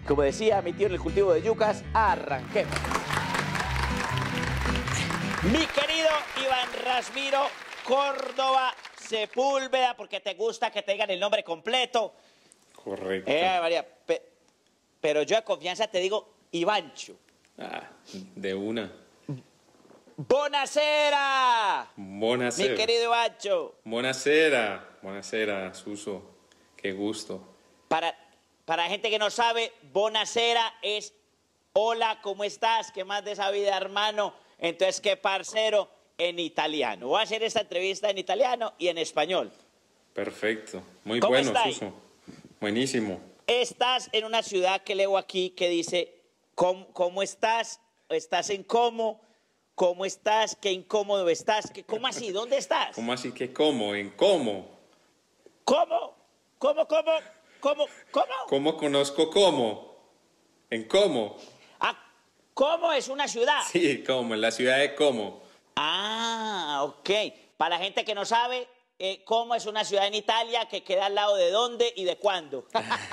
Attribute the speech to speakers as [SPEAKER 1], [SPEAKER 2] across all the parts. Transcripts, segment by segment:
[SPEAKER 1] Como decía mi tío en el cultivo de yucas, arranquemos. Mi querido Iván Rasmiro Córdoba Sepúlveda, porque te gusta que te digan el nombre completo.
[SPEAKER 2] Correcto.
[SPEAKER 1] María, pero yo de confianza te digo Ivancho.
[SPEAKER 2] Ah, de una.
[SPEAKER 1] ¡Buonasera!
[SPEAKER 2] Buonasera.
[SPEAKER 1] Mi querido Ivancho.
[SPEAKER 2] Buonasera. Buonasera, Suso. Qué gusto.
[SPEAKER 1] Para gente que no sabe, buonasera es hola, ¿cómo estás? ¿Qué más de esa vida, hermano? Entonces, ¿qué parcero? En italiano. Voy a hacer esta entrevista en italiano y en español.
[SPEAKER 2] Perfecto. Muy
[SPEAKER 1] ¿Cómo
[SPEAKER 2] bueno,
[SPEAKER 1] estáis?
[SPEAKER 2] Suso. Buenísimo.
[SPEAKER 1] Estás en una ciudad que leo aquí que dice, ¿cómo estás? ¿Estás en cómo? ¿Cómo estás? ¿Qué incómodo estás? ¿Cómo así? ¿Dónde estás?
[SPEAKER 2] ¿Cómo así que cómo? ¿En cómo?
[SPEAKER 1] ¿Cómo? ¿Cómo?
[SPEAKER 2] ¿Cómo conozco cómo? ¿En cómo?
[SPEAKER 1] Ah, ¿cómo es una ciudad?
[SPEAKER 2] Sí, cómo, en la ciudad de cómo.
[SPEAKER 1] Ah, ok. Para la gente que no sabe, ¿cómo es una ciudad en Italia que queda al lado de dónde y de cuándo?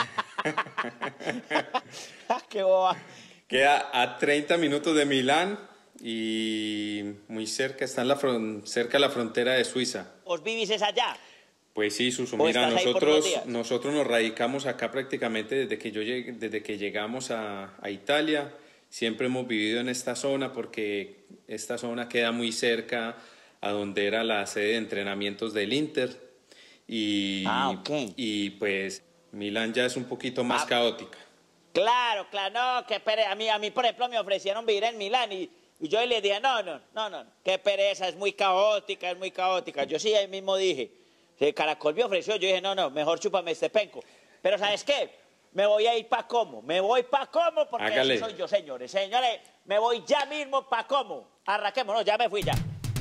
[SPEAKER 1] ¡Qué boba!
[SPEAKER 2] Queda a 30 minutos de Milán y muy cerca, está en cerca de la frontera de Suiza.
[SPEAKER 1] ¿Os vivís allá?
[SPEAKER 2] Pues sí, Suso,
[SPEAKER 1] ¿O
[SPEAKER 2] mira,
[SPEAKER 1] estás ahí por unos días?
[SPEAKER 2] nosotros nos radicamos acá prácticamente desde que llegamos a Italia. Siempre hemos vivido en esta zona porque esta zona queda muy cerca a donde era la sede de entrenamientos del Inter.
[SPEAKER 1] Ok.
[SPEAKER 2] Y pues Milán ya es un poquito más caótica.
[SPEAKER 1] Claro, no, qué pereza. A mí, por ejemplo, me ofrecieron vivir en Milán y yo le dije, no, qué pereza, es muy caótica, es muy caótica. Yo sí ahí mismo dije, Caracol me ofreció, yo dije, no, mejor chúpame este penco. Pero ¿sabes qué? Me voy a ir para Como, porque
[SPEAKER 2] Hágale.
[SPEAKER 1] así soy yo, señores, me voy ya mismo para Como. Arranquemos, no, ya me fui ya.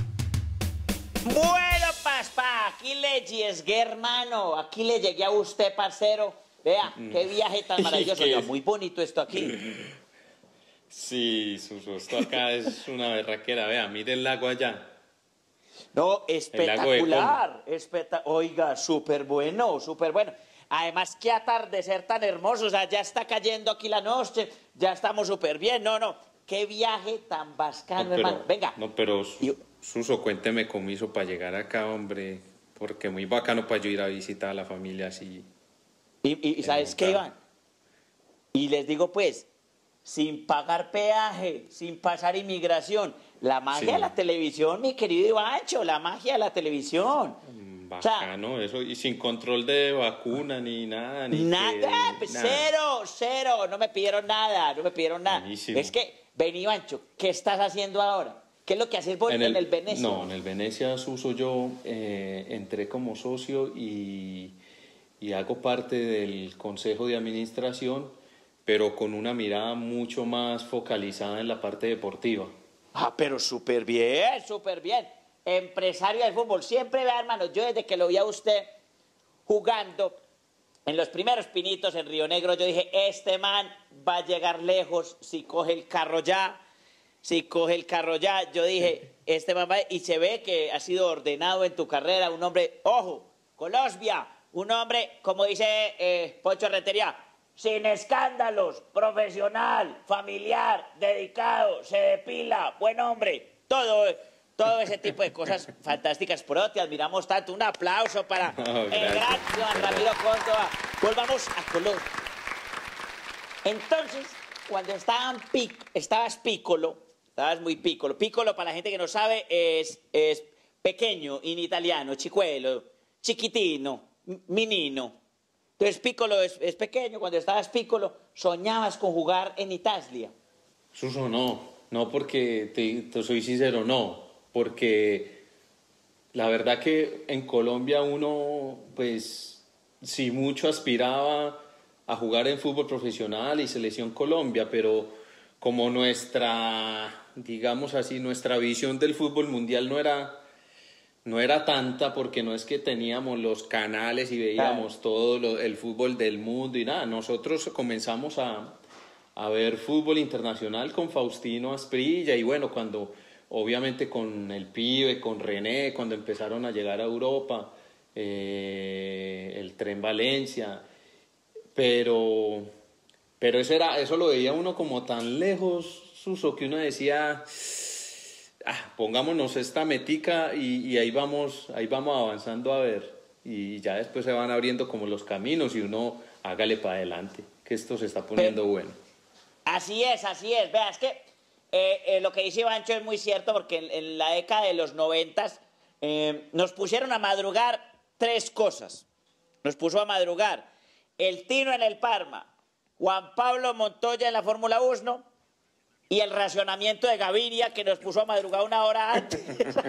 [SPEAKER 1] Bueno, paspa, aquí le llegué, hermano, aquí le llegué a usted, parcero. Vea, qué viaje tan maravilloso.
[SPEAKER 2] ¿Qué?
[SPEAKER 1] Muy bonito esto aquí.
[SPEAKER 2] Sí, Suso, esto acá es una berraquera. Vea, mire el lago allá.
[SPEAKER 1] No,
[SPEAKER 2] El lago de
[SPEAKER 1] espectacular. Oiga, súper bueno, súper bueno. Además, qué atardecer tan hermoso. O sea, ya está cayendo aquí la noche, ya estamos súper bien. No, qué viaje tan bacano, hermano. Venga.
[SPEAKER 2] No, pero Suso, cuénteme cómo hizo para llegar acá, hombre. Porque muy bacano para yo ir a visitar a la familia así.
[SPEAKER 1] Y ¿sabes qué, Iván? Y les digo, pues, sin pagar peaje, sin pasar inmigración. La magia de la televisión, mi querido Ivancho, la magia de la televisión.
[SPEAKER 2] Bacano, eso, y sin control de vacuna ni nada.
[SPEAKER 1] Nada,
[SPEAKER 2] nada.
[SPEAKER 1] Cero, no me pidieron nada.
[SPEAKER 2] Buenísimo.
[SPEAKER 1] Es que, ven Ivancho, ¿qué estás haciendo ahora? ¿Qué es lo que haces vos en el Venecia?
[SPEAKER 2] No, en el Venecia, Suso, yo entré como socio y hago parte del consejo de administración, pero con una mirada mucho más focalizada en la parte deportiva.
[SPEAKER 1] Ah, pero súper bien, súper bien. Empresario del fútbol. Siempre, vea, hermano, yo desde que lo vi a usted jugando en los primeros pinitos en Río Negro, yo dije, este man va a llegar lejos si coge el carro ya. Yo dije, este man va, y se ve que ha sido ordenado en tu carrera, un hombre, ojo, Colombia, un hombre, como dice Poncho Rentería, sin escándalos, profesional, familiar, dedicado, se depila, buen hombre, todo ese tipo de cosas fantásticas. Por eso te admiramos tanto. Un aplauso para el gran Iván Ramiro Córdoba. Volvamos a Colombia. Entonces, cuando estabas pícolo, estabas muy pícolo. Pícolo, para la gente que no sabe, es pequeño en italiano, chicuelo, chiquitino, menino. Entonces, pícolo es pequeño. Cuando estabas pícolo, soñabas con jugar en Italia.
[SPEAKER 2] Suso, no porque te soy sincero, no, porque la verdad que en Colombia uno, pues, sí mucho aspiraba a jugar en fútbol profesional y selección Colombia, pero como digamos así, nuestra visión del fútbol mundial no era tanta, porque no es que teníamos los canales y veíamos todo el fútbol del mundo y nada. Nosotros comenzamos a ver fútbol internacional con Faustino Asprilla y bueno, obviamente con el Pibe, con René, cuando empezaron a llegar a Europa, el Tren Valencia, pero Pero eso lo veía uno como tan lejos, Suso, que uno decía, pongámonos esta metica y ahí vamos avanzando a ver. Y ya después se van abriendo como los caminos y uno hágale para adelante, que esto se está poniendo bueno.
[SPEAKER 1] Así es. Vea, es que lo que dice Ivancho es muy cierto porque en la década de los 90 nos pusieron a madrugar 3 cosas. Nos puso a madrugar el Tino en el Parma, Juan Pablo Montoya en la Fórmula 1 y el racionamiento de Gaviria que nos puso a madrugar 1 hora antes.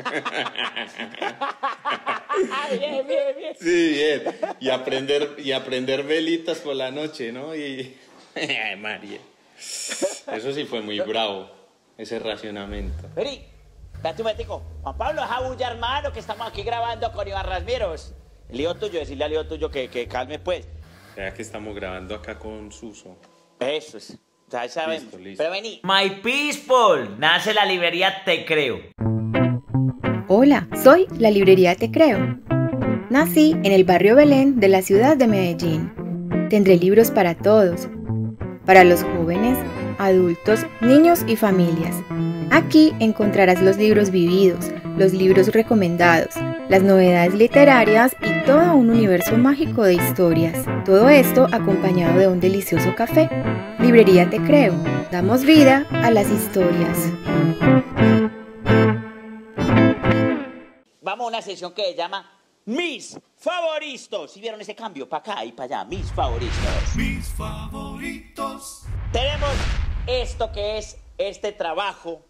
[SPEAKER 1] Bien.
[SPEAKER 2] Sí, bien. Y aprender velitas por la noche, ¿no? Y ay, María. Eso sí fue muy bravo, ese racionamiento.
[SPEAKER 1] Vení, espérate un momentico. Juan Pablo, deja bulla, hermano, que estamos aquí grabando con Iván Rasmieros. El lío tuyo, decirle al lío tuyo que calme, pues.
[SPEAKER 2] Ya que estamos grabando acá con Suso.
[SPEAKER 1] Eso es. Ya sabemos.
[SPEAKER 2] Listo.
[SPEAKER 1] Pero vení. My Peaceful. Nace la librería Te Creo.
[SPEAKER 3] Hola, soy la librería Te Creo. Nací en el barrio Belén de la ciudad de Medellín. Tendré libros para todos, para los jóvenes, adultos, niños y familias. Aquí encontrarás los libros vividos, los libros recomendados, las novedades literarias y todo un universo mágico de historias. Todo esto acompañado de un delicioso café. Librería Te Creo. Damos vida a las historias.
[SPEAKER 1] Vamos a una sesión que se llama Mis Favoritos. ¿Sí vieron ese cambio? Para acá y para allá. Mis favoritos.
[SPEAKER 4] Mis favoritos.
[SPEAKER 1] Tenemos esto que es este trabajo.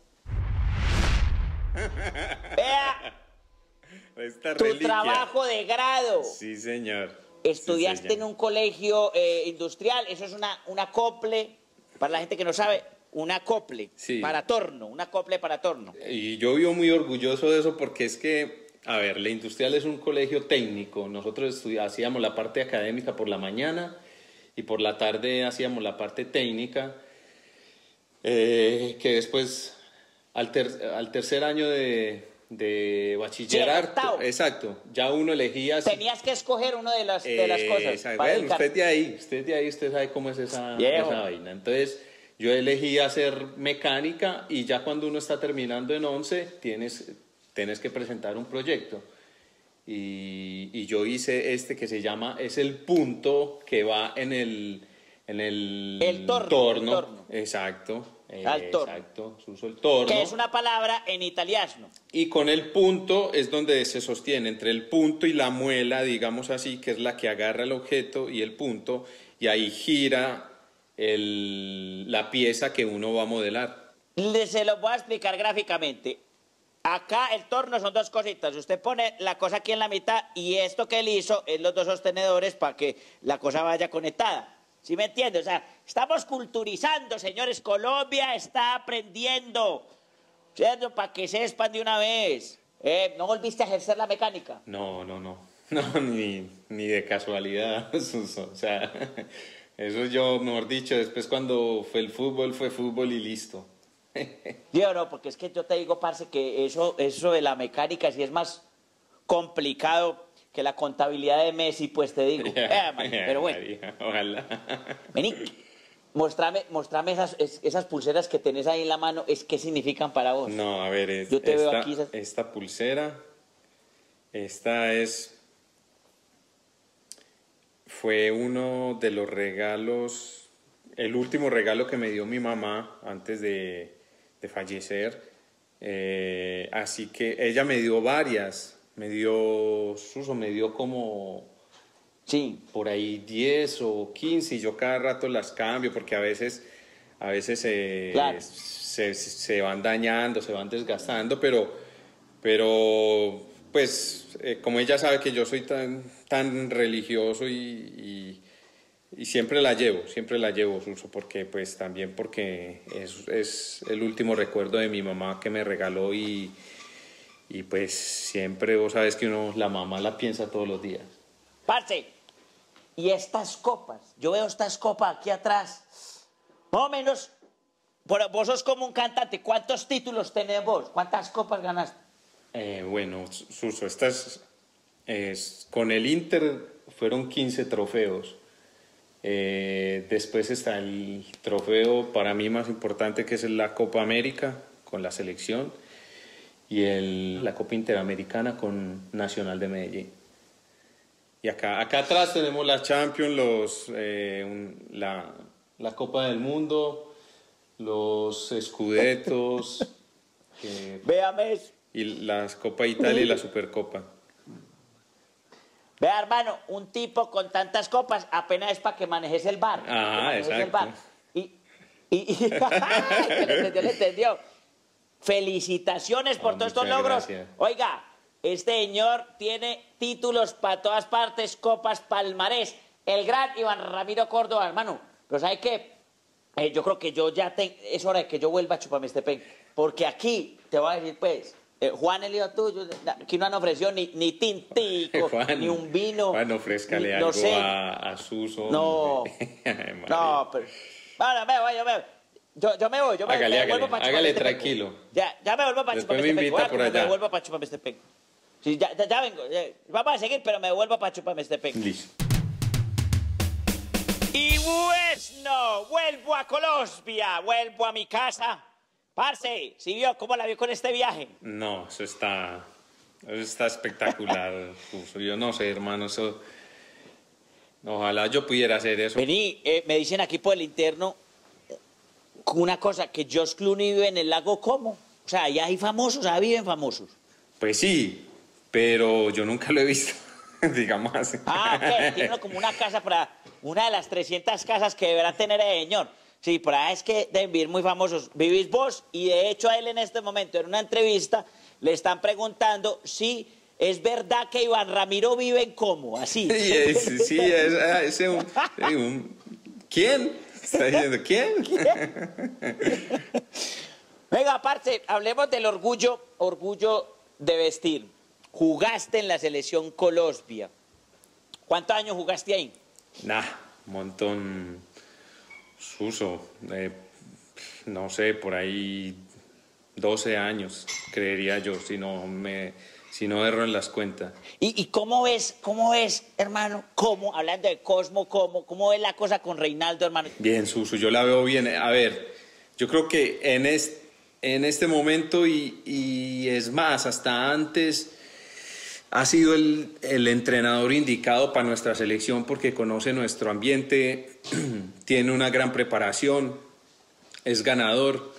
[SPEAKER 1] Vea,
[SPEAKER 2] Esta
[SPEAKER 1] tu
[SPEAKER 2] reliquia.
[SPEAKER 1] trabajo de grado.
[SPEAKER 2] Sí, señor.
[SPEAKER 1] Estudiaste
[SPEAKER 2] Sí,
[SPEAKER 1] en un colegio industrial. Eso es una acople, para la gente que no sabe, una acople
[SPEAKER 2] Sí.
[SPEAKER 1] para torno, una acople para torno.
[SPEAKER 2] Y yo vivo muy orgulloso de eso porque es que, a ver, la industrial es un colegio técnico. Nosotros hacíamos la parte académica por la mañana y por la tarde hacíamos la parte técnica, que después, al tercer año de bachillerato,
[SPEAKER 1] Sí, octavo.
[SPEAKER 2] exacto, ya uno elegía...
[SPEAKER 1] Tenías que escoger una de las cosas. para
[SPEAKER 2] Bueno,
[SPEAKER 1] dedicar.
[SPEAKER 2] usted de ahí, usted sabe cómo es esa
[SPEAKER 1] Viejo.
[SPEAKER 2] vaina. Entonces, yo elegí hacer mecánica y ya cuando uno está terminando en 11, tienes que presentar un proyecto. Y yo hice este que se llama, es el punto que va en el
[SPEAKER 1] torno.
[SPEAKER 2] Exacto.
[SPEAKER 1] Al torno.
[SPEAKER 2] Exacto, se usó el torno.
[SPEAKER 1] Que es una palabra en italiano.
[SPEAKER 2] Y con el punto es donde se sostiene entre el punto y la muela, digamos así, que es la que agarra el objeto y el punto, y ahí gira la pieza que uno va a modelar.
[SPEAKER 1] Se lo voy a explicar gráficamente. Acá el torno son 2 cositas. Usted pone la cosa aquí en la mitad y esto que él hizo es los 2 sostenedores para que la cosa vaya conectada. ¿Sí me entiende? O sea, estamos culturizando, señores. Colombia está aprendiendo, ¿cierto? Para que sepan de una vez. ¿No volviste a ejercer la mecánica?
[SPEAKER 2] No, ni de casualidad, Suso. O sea, eso yo, mejor dicho, después cuando fue fútbol y listo.
[SPEAKER 1] Yo no, porque es que yo te digo, parce, que eso de la mecánica sí es más complicado que la contabilidad de Messi, pues te digo. Pero bueno.
[SPEAKER 2] María, ojalá.
[SPEAKER 1] Vení, mostrame esas pulseras que tenés ahí en la mano. ¿Qué significan para vos?
[SPEAKER 2] No, a ver,
[SPEAKER 1] Yo te veo aquí.
[SPEAKER 2] esta pulsera, fue uno de los regalos, el último regalo que me dio mi mamá antes de fallecer. Así que ella me dio varias, me dio como
[SPEAKER 1] Sí.
[SPEAKER 2] por ahí 10 o 15 y yo cada rato las cambio porque a veces
[SPEAKER 1] Claro.
[SPEAKER 2] se van dañando, se van desgastando, pero pues como ella sabe que yo soy tan religioso y siempre la llevo, Suso, porque pues también porque es el último recuerdo de mi mamá que me regaló y pues siempre vos sabes que la mamá la piensa todos los días.
[SPEAKER 1] Parce, y estas copas, yo veo estas copas aquí atrás, más o menos, vos sos como un cantante, ¿cuántos títulos tenés vos? ¿Cuántas copas ganaste?
[SPEAKER 2] Bueno, Suso, con el Inter fueron 15 trofeos. Después está el trofeo para mí más importante, que es la Copa América con la selección, y la Copa Interamericana con Nacional de Medellín. Y acá atrás tenemos la Champions, la Copa del Mundo, los Scudettos,
[SPEAKER 1] Véame eso.
[SPEAKER 2] y las Copa Italia y la Supercopa.
[SPEAKER 1] Vea, hermano, un tipo con tantas copas apenas es para que manejes el bar.
[SPEAKER 2] Ah, exacto.
[SPEAKER 1] Le entendió. Felicitaciones por todos estos
[SPEAKER 2] Muchas
[SPEAKER 1] logros.
[SPEAKER 2] gracias.
[SPEAKER 1] Oiga, este señor tiene títulos para todas partes, copas, palmarés. El gran Iván Ramiro Córdoba, hermano. Pero ¿sabe qué? Yo creo que es hora de que yo vuelva a chuparme este pen. Porque aquí, te voy a decir pues, Juan, el hijo tuyo, aquí no han ofrecido ni tintico,
[SPEAKER 2] Juan,
[SPEAKER 1] ni un vino.
[SPEAKER 2] Juan, ofrézcale
[SPEAKER 1] no
[SPEAKER 2] algo
[SPEAKER 1] sé.
[SPEAKER 2] a Suso.
[SPEAKER 1] No,
[SPEAKER 2] Ay,
[SPEAKER 1] no, pero... Bueno, yo me voy,
[SPEAKER 2] Hágale,
[SPEAKER 1] vuelvo para chuparme
[SPEAKER 2] hágale
[SPEAKER 1] este pen.
[SPEAKER 2] tranquilo.
[SPEAKER 1] Ya me vuelvo para
[SPEAKER 2] Después
[SPEAKER 1] chuparme
[SPEAKER 2] me
[SPEAKER 1] este pen.
[SPEAKER 2] invita por allá.
[SPEAKER 1] Me vuelvo para chuparme este pen. Sí, ya vengo. Vamos a seguir, pero me vuelvo para chuparme este pen.
[SPEAKER 2] Listo.
[SPEAKER 1] Y bueno, vuelvo a Colombia, vuelvo a mi casa. Parce, ¿sí vio cómo la vio con este viaje?
[SPEAKER 2] No, eso está espectacular, Suso. Yo no sé, hermano, eso... Ojalá yo pudiera hacer eso.
[SPEAKER 1] Vení, me dicen aquí por el interno una cosa, que George Clooney vive en el lago Como. O sea, allá hay famosos, allá viven famosos.
[SPEAKER 2] Pues sí, pero yo nunca lo he visto, digamos así.
[SPEAKER 1] Ah, ok, tiene como una casa para una de las 300 casas que deberá tener el señor. Sí, por ahí es que deben vivir muy famosos. Vivís vos, y de hecho a él en este momento, en una entrevista, le están preguntando si es verdad que Iván Ramiro vive en Como, así.
[SPEAKER 2] Sí, ese ¿quién? ¿Está diciendo quién?
[SPEAKER 1] Venga, parce, hablemos del orgullo de vestir. Jugaste en la selección Colombia. ¿Cuántos años jugaste ahí?
[SPEAKER 2] Nah, un montón, Suso. No sé, por ahí 12 años, creería yo, si no erro en las cuentas.
[SPEAKER 1] ¿Y cómo ves, hermano? Hablando de Cosmo, ¿cómo ves la cosa con Reinaldo, hermano?
[SPEAKER 2] Bien, Suso, yo la veo bien. A ver, yo creo que en este momento y es más, hasta antes, ha sido el entrenador indicado para nuestra selección porque conoce nuestro ambiente, tiene una gran preparación, es ganador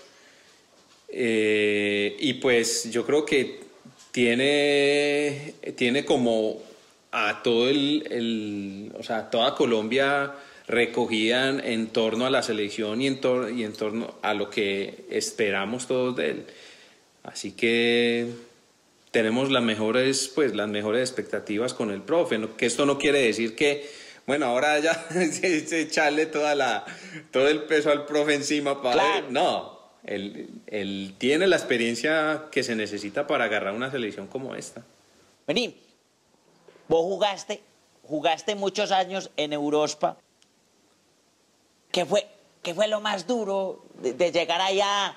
[SPEAKER 2] y pues yo creo que tiene como a todo o sea, toda Colombia recogida en torno a la selección y en torno a lo que esperamos todos de él. Así que tenemos las mejores expectativas con el profe, ¿no? Que esto no quiere decir que, bueno, ahora ya se echarle todo el peso al profe encima para
[SPEAKER 1] Claro.
[SPEAKER 2] No, él tiene la experiencia que se necesita para agarrar una selección como esta.
[SPEAKER 1] Vení, vos jugaste muchos años en Europa. ¿Qué fue lo más duro de llegar allá,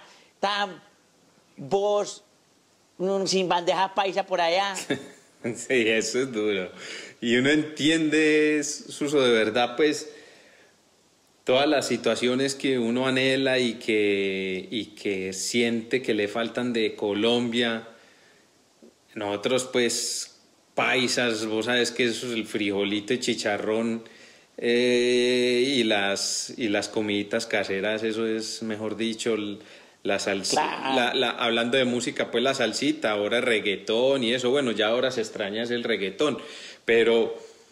[SPEAKER 1] vos sin bandeja paisa por allá?
[SPEAKER 2] Sí, eso es duro. Y uno entiende, Suso, de verdad, pues, todas las situaciones que uno anhela y que siente que le faltan de Colombia. Nosotros, pues, paisas, vos sabes que eso es el frijolito y chicharrón y las comiditas caseras, eso es, mejor dicho, la salsa,
[SPEAKER 1] Claro.
[SPEAKER 2] hablando de música, pues la salsita, ahora el reggaetón y eso, bueno, ya ahora se extraña es el reggaetón, pero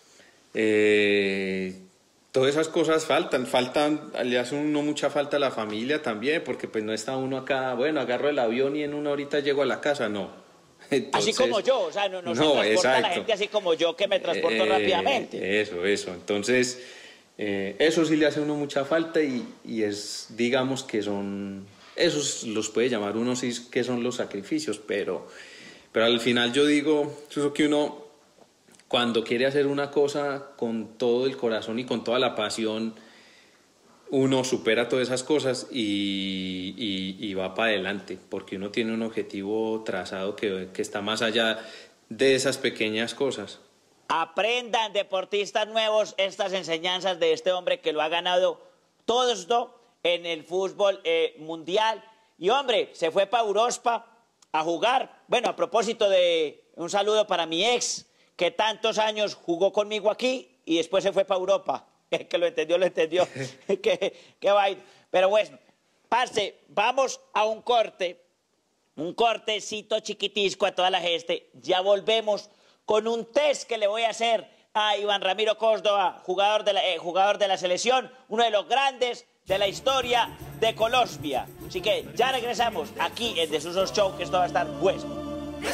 [SPEAKER 2] todas esas cosas le hace uno mucha falta a la familia también, porque pues no está uno acá, bueno, agarro el avión y en una horita llego a la casa, no. Entonces,
[SPEAKER 1] así como yo, o sea, no se transporta
[SPEAKER 2] exacto.
[SPEAKER 1] la gente así como yo que me transporto rápidamente.
[SPEAKER 2] Eso. Entonces, eso sí le hace a uno mucha falta y es, digamos que esos los puede llamar uno sí que son los sacrificios, pero al final yo digo, eso que uno cuando quiere hacer una cosa con todo el corazón y con toda la pasión, uno supera todas esas cosas y va para adelante, porque uno tiene un objetivo trazado que está más allá de esas pequeñas cosas.
[SPEAKER 1] Aprendan, deportistas nuevos, estas enseñanzas de este hombre que lo ha ganado todo esto en el fútbol mundial. Y hombre, se fue para Europa a jugar. Bueno, a propósito de un saludo para mi ex, que tantos años jugó conmigo aquí y después se fue para Europa. El que lo entendió, lo entendió. qué vaina. Pero bueno, parce, vamos a un cortecito chiquitisco a toda la gente. Ya volvemos con un test que le voy a hacer a Iván Ramiro Córdoba, jugador de la selección, uno de los grandes de la historia de Colombia. Así que ya regresamos aquí en The Suso Show, que esto va a estar bueno.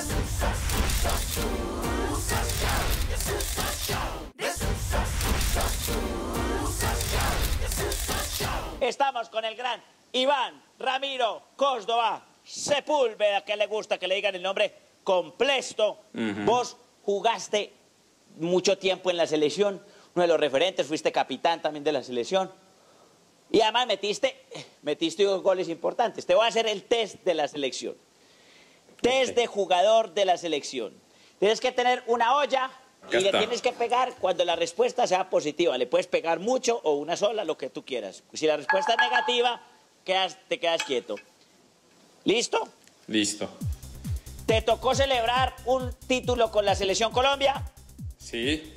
[SPEAKER 1] Estamos con el gran Iván Ramiro Córdoba Sepúlveda, que le gusta que le digan el nombre completo. Vos jugaste mucho tiempo en la selección, uno de los referentes, fuiste capitán también de la selección. Y además metiste 2 goles importantes. Te voy a hacer el test de la selección. Test de jugador de la selección. Tienes que tener una olla y le tienes que pegar cuando la respuesta sea positiva. Le puedes pegar mucho o una sola, lo que tú quieras. Si la respuesta es negativa, te quedas quieto. ¿Listo?
[SPEAKER 2] Listo.
[SPEAKER 1] ¿Te tocó celebrar un título con la Selección Colombia?
[SPEAKER 2] Sí.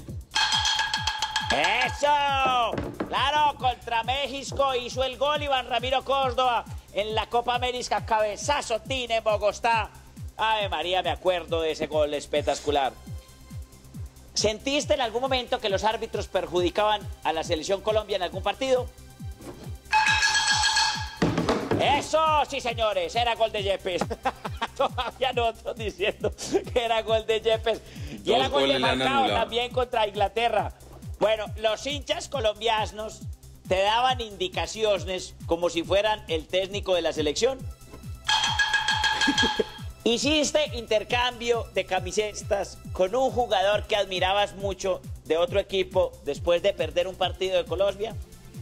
[SPEAKER 1] ¡Eso! Claro, contra México hizo el gol Iván Ramiro Córdoba en la Copa América, cabezazo Tine en Bogotá. Ave María, me acuerdo de ese gol espectacular. ¿Sentiste en algún momento que los árbitros perjudicaban a la Selección Colombia en algún partido? ¡Eso! Sí, señores, era gol de Yepes. Todavía nosotros diciendo que era gol de Yepes. Y era gol de Falcao también contra Inglaterra. Bueno, los hinchas colombianos te daban indicaciones como si fueran el técnico de la selección. ¿Hiciste intercambio de camisetas con un jugador que admirabas mucho de otro equipo después de perder un partido de Colombia?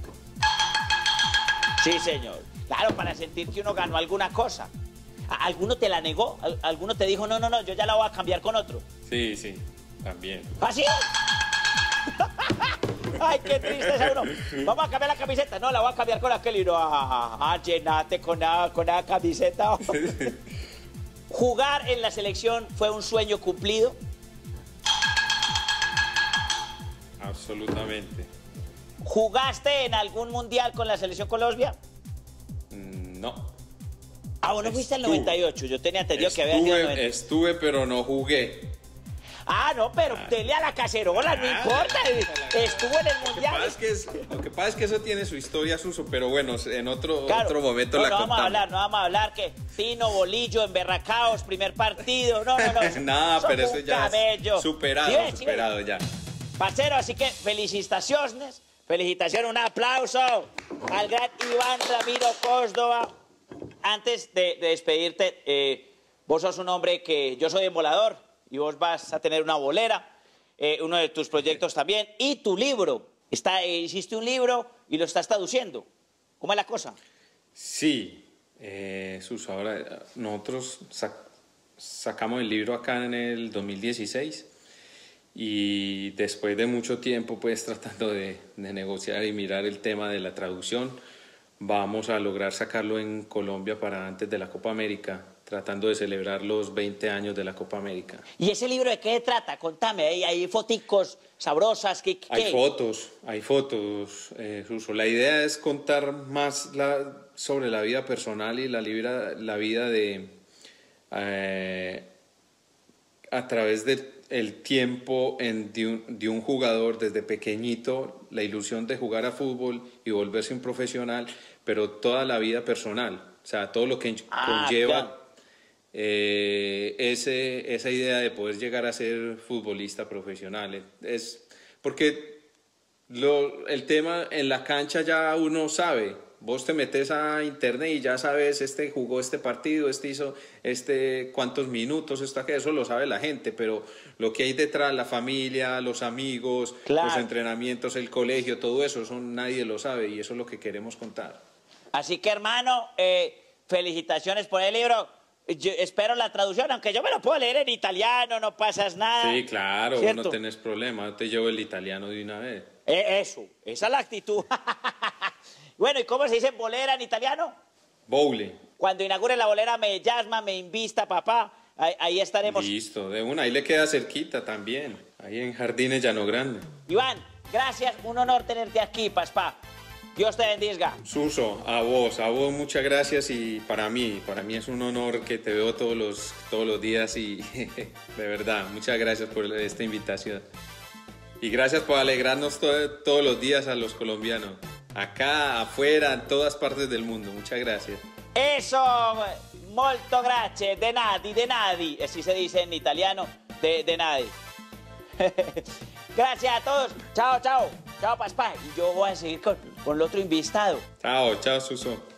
[SPEAKER 1] Sí, señor. Claro, para sentir que uno ganó alguna cosa. ¿Alguno te la negó? ¿Alguno te dijo, no, yo ya la voy a cambiar con otro?
[SPEAKER 2] Sí, también.
[SPEAKER 1] ¿Ah, sí? Ay, qué tristeza uno. Vamos a cambiar la camiseta. No, la voy a cambiar con aquel y no, llenate con la camiseta. ¿Jugar en la selección fue un sueño cumplido?
[SPEAKER 2] Absolutamente.
[SPEAKER 1] ¿Jugaste en algún mundial con la selección Colombia?
[SPEAKER 2] No.
[SPEAKER 1] Ah, bueno, fuiste al 98. Yo tenía entendido que había sido 98.
[SPEAKER 2] Estuve, pero no jugué.
[SPEAKER 1] Ah, no, pero dele a la cacerola, no importa. Estuvo en el mundial.
[SPEAKER 2] Lo que pasa es que eso tiene su historia, Suso, pero bueno, en otro momento
[SPEAKER 1] no,
[SPEAKER 2] la
[SPEAKER 1] no
[SPEAKER 2] contamos.
[SPEAKER 1] No vamos a hablar que Pino, Bolillo, emberracaos, primer partido. No.
[SPEAKER 2] Nada, pero eso ya es superado,
[SPEAKER 1] ¿Sí?
[SPEAKER 2] ya.
[SPEAKER 1] Parcero, así que felicitaciones, un aplauso al gran Iván Ramiro Córdoba. Antes de despedirte, vos sos un hombre que yo soy embolador y vos vas a tener una bolera, uno de tus proyectos también, y tu libro. Hiciste un libro y lo estás traduciendo. ¿Cómo es la cosa?
[SPEAKER 2] Sí, Suso, ahora nosotros sacamos el libro acá en el 2016 y después de mucho tiempo pues tratando de negociar y mirar el tema de la traducción, vamos a lograr sacarlo en Colombia para antes de la Copa América, tratando de celebrar los 20 años de la Copa América.
[SPEAKER 1] ¿Y ese libro de qué trata? Contame, hay foticos sabrosas. ¿Qué?
[SPEAKER 2] Hay fotos, Suso. La idea es contar más sobre la vida personal y la vida de a través del tiempo de un jugador desde pequeñito, la ilusión de jugar a fútbol y volverse un profesional, pero toda la vida personal, o sea, todo lo que conlleva esa idea de poder llegar a ser futbolista profesional. Es porque el tema en la cancha ya uno sabe. Vos te metes a internet y ya sabes, jugó este partido, hizo cuántos minutos, eso lo sabe la gente, pero lo que hay detrás, la familia, los amigos, claro, los entrenamientos, el colegio, todo eso, nadie lo sabe y eso es lo que queremos contar.
[SPEAKER 1] Así que, hermano, felicitaciones por el libro. Yo espero la traducción, aunque yo me lo puedo leer en italiano, no pasas nada.
[SPEAKER 2] Sí, claro, vos
[SPEAKER 1] ¿cierto?
[SPEAKER 2] no tenés problema, yo te llevo el italiano de una vez.
[SPEAKER 1] Eso, esa es la actitud. Bueno, ¿y cómo se dice bolera en italiano?
[SPEAKER 2] Boule.
[SPEAKER 1] Cuando inaugure la bolera me llama, me invita, papá. Ahí estaremos.
[SPEAKER 2] Listo, de una, ahí le queda cerquita también, ahí en Jardines Llano Grande.
[SPEAKER 1] Iván, gracias, un honor tenerte aquí, paspa. Dios te bendiga.
[SPEAKER 2] Suso, a vos muchas gracias y para mí es un honor que te veo todos los días y de verdad, muchas gracias por esta invitación. Y gracias por alegrarnos todos los días a los colombianos, acá, afuera, en todas partes del mundo. Muchas gracias.
[SPEAKER 1] Eso, molto grazie, de nadi, así se dice en italiano, de nadi. Gracias a todos, chao, paspa. Y yo voy a seguir con el otro invitado.
[SPEAKER 2] Chao, Suso.